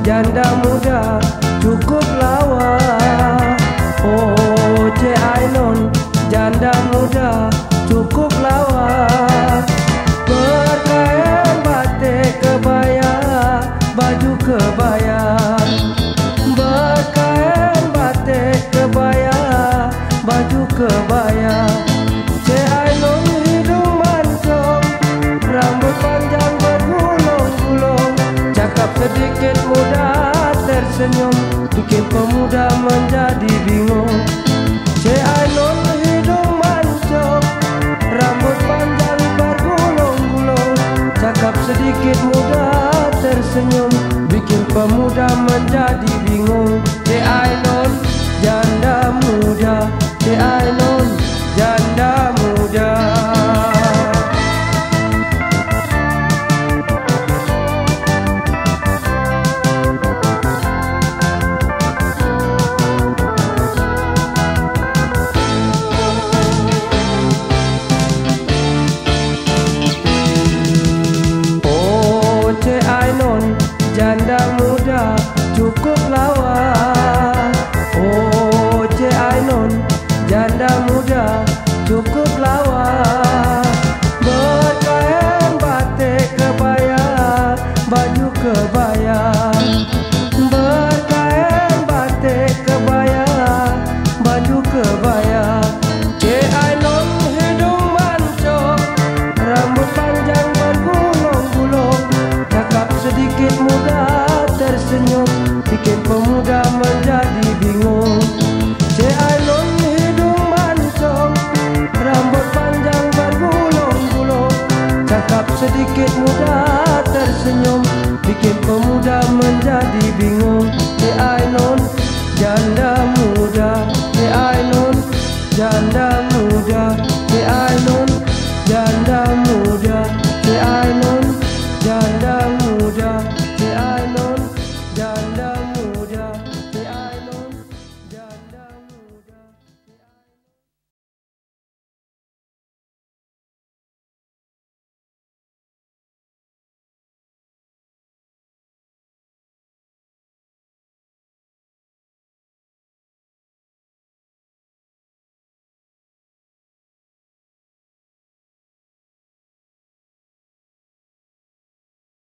janda muda cukup lawa. Oh Cik Ainon, janda muda cukup lawa. Berkain batik kebaya, baju kebaya. Berkain batik kebaya, baju kebaya. Cik Ainon hidung mancung, rambut panjang bergulung-gulung, cakap sedikit mudah tersenyum, bikin pemuda menjadi bingung. Cik Ainon hidung mancung, rambut panjang bergulung-gulung, cakap sedikit mudah tersenyum, bikin pemuda menjadi bingung. Cik Ainon, janda muda. Cik Ainon, janda muda. Janda muda cukup lawa. Oh Cik Ainon, janda muda cukup lawa. Berkain batik kebaya, baju kebaya. Berkain batik kebaya, baju kebaya. Cik Ainon hidung mancung, rambut panjang bergulung-gulung, cakap sedikit mudah tersenyum, bikin pemuda menjadi bingung. Cik Ainon hidung mancung, rambut panjang bergulung-gulung, cakap sedikit mudah tersenyum, bikin pemuda menjadi bingung. Cik Ainon, janda muda. Cik Ainon, janda muda. Cik Ainon, janda muda. Cik Ainon, janda muda. Cik Ainon, janda